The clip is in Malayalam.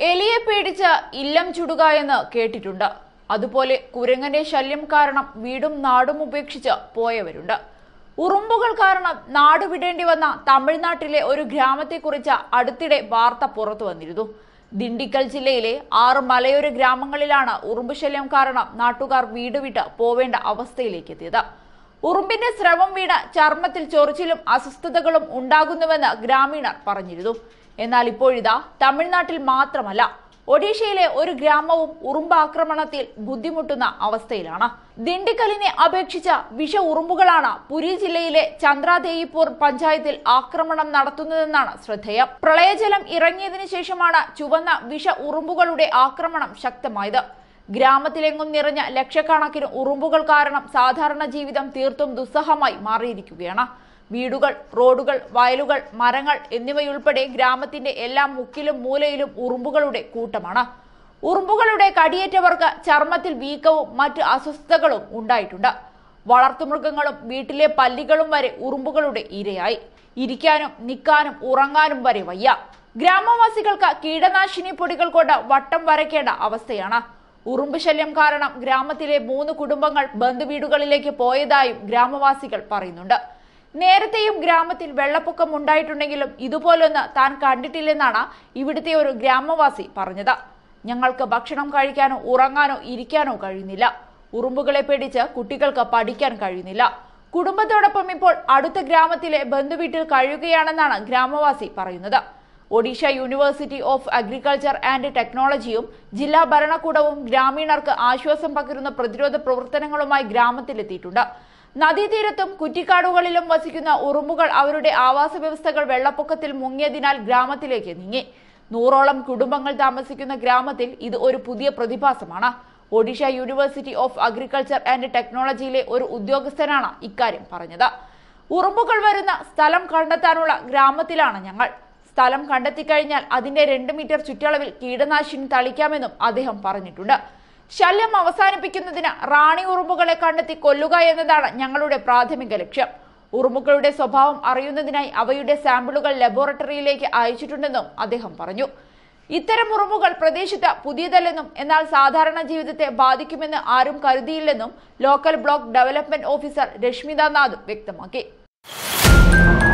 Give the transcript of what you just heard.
എലിയെ പേടിച്ച ഇല്ലം ചുടുക എന്ന് കേട്ടിട്ടുണ്ട്. അതുപോലെ കുരങ്ങന്റെ ശല്യം കാരണം വീടും നാടും ഉപേക്ഷിച്ച് പോയവരുണ്ട്. ഉറുമ്പുകൾ കാരണം നാട് വിടേണ്ടി വന്ന തമിഴ്നാട്ടിലെ ഒരു ഗ്രാമത്തെക്കുറിച്ച് അടുത്തിടെ വാർത്ത പുറത്തു വന്നിരുന്നു. ദിണ്ടിക്കൽ ജില്ലയിലെ 6 മലയോര ഗ്രാമങ്ങളിലാണ് ഉറുമ്പ് ശല്യം കാരണം നാട്ടുകാർ വീട് വിട്ട് പോവേണ്ട അവസ്ഥയിലേക്ക് എത്തിയത്. ഉറുമ്പിന്റെ സ്രവം വീണ് ചർമ്മത്തിൽ ചൊറിച്ചിലും അസ്വസ്ഥതകളും ഉണ്ടാകുന്നുവെന്ന് ഗ്രാമീണർ പറഞ്ഞിരുന്നു. എന്നാൽ ഇപ്പോഴിതാ തമിഴ്നാട്ടിൽ മാത്രമല്ല, ഒഡീഷയിലെ ഒരു ഗ്രാമവും ഉറുമ്പാക്രമണത്തിൽ ബുദ്ധിമുട്ടുന്ന അവസ്ഥയിലാണ്. ദിണ്ടിക്കലിനെ അപേക്ഷിച്ച വിഷ ഉറുമ്പുകളാണ് പുരി ജില്ലയിലെ ചന്ദ്രാദേയിപ്പൂർ പഞ്ചായത്തിൽ ആക്രമണം നടത്തുന്നതെന്നാണ് ശ്രദ്ധേയം. പ്രളയജലം ഇറങ്ങിയതിനു ശേഷമാണ് ചുവന്ന വിഷ ഉറുമ്പുകളുടെ ആക്രമണം ശക്തമായത്. ഗ്രാമത്തിലെങ്ങും നിറഞ്ഞ ലക്ഷക്കണക്കിന് ഉറുമ്പുകൾ കാരണം സാധാരണ ജീവിതം തീർത്തും ദുസ്സഹമായി മാറിയിരിക്കുകയാണ്. വീടുകൾ, റോഡുകൾ, വയലുകൾ, മരങ്ങൾ എന്നിവയുൾപ്പെടെ ഗ്രാമത്തിന്റെ എല്ലാ മുക്കിലും മൂലയിലും ഉറുമ്പുകളുടെ കൂട്ടമാണ്. ഉറുമ്പുകളുടെ കടിയേറ്റവർക്ക് ചർമ്മത്തിൽ വീക്കവും മറ്റ് അസ്വസ്ഥതകളും ഉണ്ടായിട്ടുണ്ട്. വളർത്തുമൃഗങ്ങളും വീട്ടിലെ പല്ലികളും വരെ ഉറുമ്പുകളുടെ ഇരയായി. ഇരിക്കാനും നിൽക്കാനും ഉറങ്ങാനും വരെ വയ്യ. ഗ്രാമവാസികൾക്ക് കീടനാശിനി പൊടികൾ കൊണ്ട് വട്ടം വരയ്ക്കേണ്ട അവസ്ഥയാണ്. ഉറുമ്പ് ശല്യം കാരണം ഗ്രാമത്തിലെ 3 കുടുംബങ്ങൾ ബന്ധുവീടുകളിലേക്ക് പോയതായും ഗ്രാമവാസികൾ പറയുന്നുണ്ട്. നേരത്തെയും ഗ്രാമത്തിൽ വെള്ളപ്പൊക്കം ഉണ്ടായിട്ടുണ്ടെങ്കിലും ഇതുപോലൊന്ന് താൻ കണ്ടിട്ടില്ലെന്നാണ് ഇവിടുത്തെ ഒരു ഗ്രാമവാസി പറഞ്ഞത്. ഞങ്ങൾക്ക് ഭക്ഷണം കഴിക്കാനോ ഉറങ്ങാനോ ഇരിക്കാനോ കഴിയുന്നില്ല. ഉറുമ്പുകളെ പേടിച്ച് കുട്ടികൾക്ക് പഠിക്കാൻ കഴിയുന്നില്ല. കുടുംബത്തോടൊപ്പം ഇപ്പോൾ അടുത്ത ഗ്രാമത്തിലെ ബന്ധുവീട്ടിൽ കഴിയുകയാണെന്നാണ് ഗ്രാമവാസി പറയുന്നത്. Odisha university of agriculture and ടെക്നോളജിയും ജില്ലാ ഭരണകൂടവും ഗ്രാമീണർക്ക് ആശ്വാസം പകരുന്ന പ്രതിരോധ പ്രവർത്തനങ്ങളുമായി ഗ്രാമത്തിലെത്തിയിട്ടുണ്ട്. നദീതീരത്തും കുറ്റിക്കാടുകളിലും വസിക്കുന്ന ഉറുമ്പുകൾ അവരുടെ ആവാസ വ്യവസ്ഥകൾ വെള്ളപ്പൊക്കത്തിൽ മുങ്ങിയതിനാൽ ഗ്രാമത്തിലേക്ക് നീങ്ങി. 100ഓളം കുടുംബങ്ങൾ താമസിക്കുന്ന ഗ്രാമത്തിൽ ഇത് ഒരു പുതിയ പ്രതിഭാസമാണ്. Odisha university of agriculture and ടെക്നോളജിയിലെ ഒരു ഉദ്യോഗസ്ഥനാണ് ഇക്കാര്യം പറഞ്ഞത്. ഉറുമ്പുകൾ വരുന്ന സ്ഥലം കണ്ടെത്താനുള്ള ഗ്രാമത്തിലാണ് ഞങ്ങൾ. സ്ഥലം കണ്ടെത്തിക്കഴിഞ്ഞാൽ അതിന്റെ 2 മീറ്റർ ചുറ്റളവിൽ കീടനാശിനി തളിക്കാമെന്നും അദ്ദേഹം പറഞ്ഞിട്ടുണ്ട്. ശല്യം അവസാനിപ്പിക്കുന്നതിന് റാണി ഉറുമ്പുകളെ കണ്ടെത്തി കൊല്ലുക എന്നതാണ് ഞങ്ങളുടെ പ്രാഥമിക ലക്ഷ്യം. ഉറുമ്പുകളുടെ സ്വഭാവം അറിയുന്നതിനായി അവയുടെ സാമ്പിളുകൾ ലബോറട്ടറിയിലേക്ക് അയച്ചിട്ടുണ്ടെന്നും അദ്ദേഹം പറഞ്ഞു. ഇത്തരം ഉറുമ്പുകൾ പ്രദേശത്ത് പുതിയതല്ലെന്നും എന്നാൽ സാധാരണ ജീവിതത്തെ ബാധിക്കുമെന്ന് ആരും കരുതിയില്ലെന്നും local block development officer Rashmita Nath വ്യക്തമാക്കി.